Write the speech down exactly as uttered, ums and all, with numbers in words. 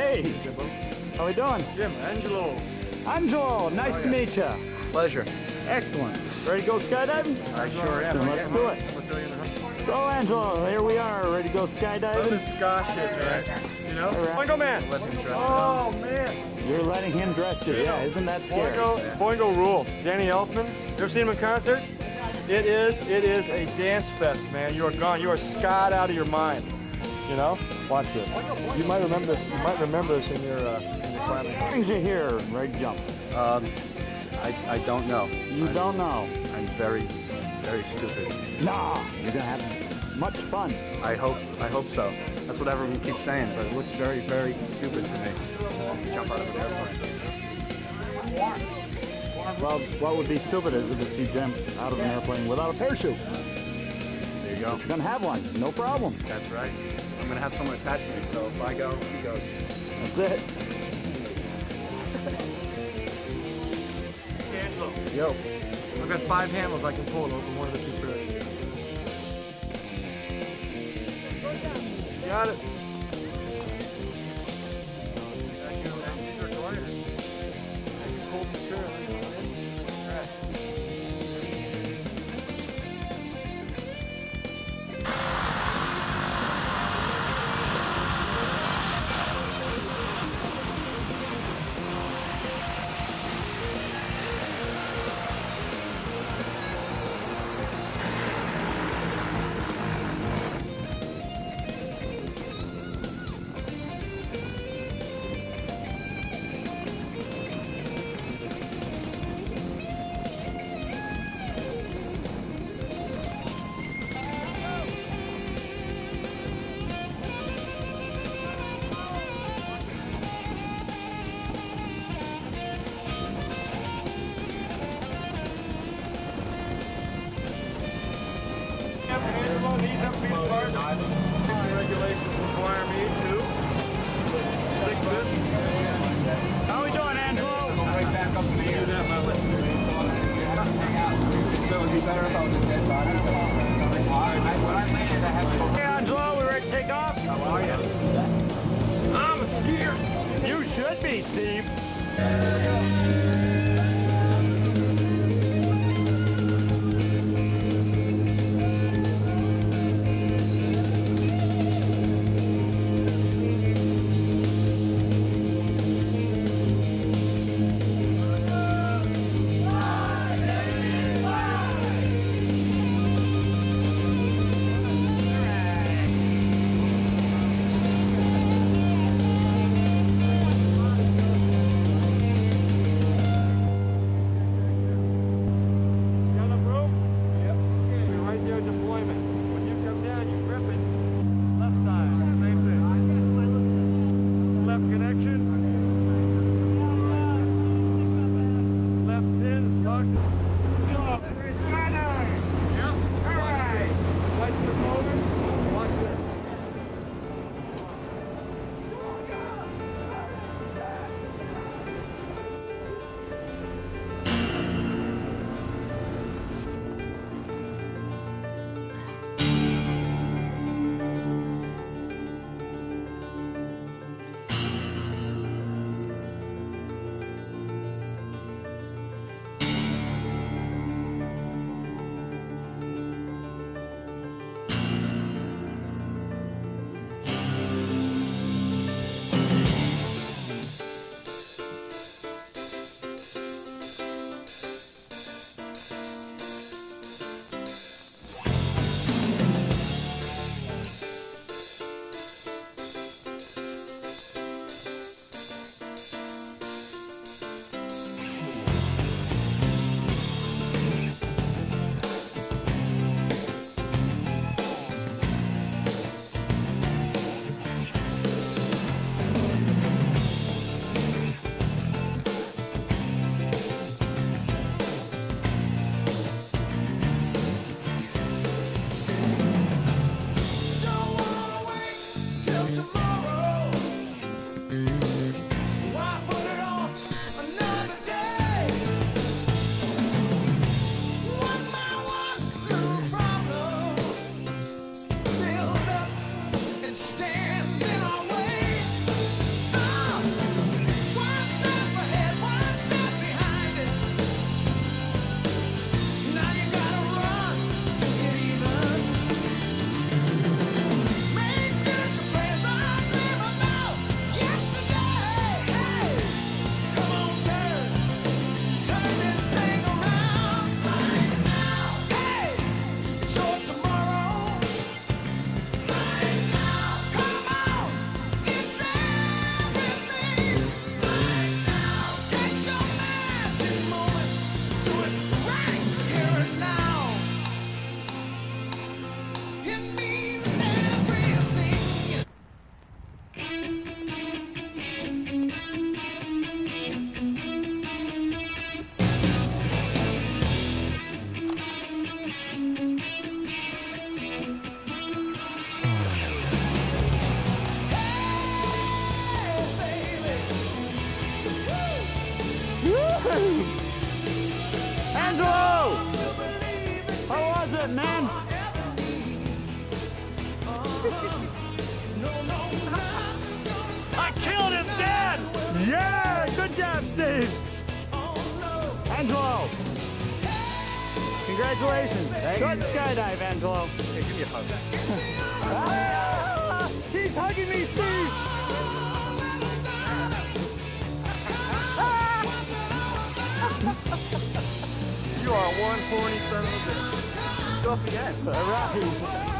Hey, how we doing? Jim, Angelo. Angelo, nice oh, to yeah. meet you. Pleasure. Excellent. Ready to go skydiving? I sure am. Then let's do it. So Angelo, here we are, ready to go skydiving. Love his Scotch is, right? You know? Boingo man! Let him dress oh, man. You're letting him dress you, yeah, isn't that scary? Boingo, yeah. Boingo rules. Danny Elfman, you ever seen him in concert? It is, it is a dance fest, man. You are gone, you are scarred out of your mind. You know? Watch this. You might remember this, you might remember this in your, uh, in your climbing. What brings you here, ready to jump? Um, I, I don't know. You I'm, don't know? I'm very, very stupid. Nah, you're gonna have much fun. I hope, I hope so. That's what everyone keeps saying, but it looks very, very stupid to me. To jump out of an airplane. Well, what would be stupid is if you jump out of an airplane without a parachute. There you go. But you're gonna have one, no problem. That's right. I'm gonna have someone attached to me, so if I go, he goes. That's it. Angelo. Yo. I've got five handles I can pull over one of the two parachutes. Got it. These have to be part of the regulations require me to stick this. How we doing, Angelo? Right back up in the air. Do that, my list. So it would be better if I was a dead body. When I landed, I had to go. Hey, Angelo, we ready to take off? How are you? I'm a skier. You should be, Steve. it, man. I killed him dead! Yeah, good job, Steve. Angelo. Congratulations. Good skydive, Angelo. Hey, give me a hug. Ah, he's hugging me, Steve. You are one horny son of a bitch. Let's go up again. All right.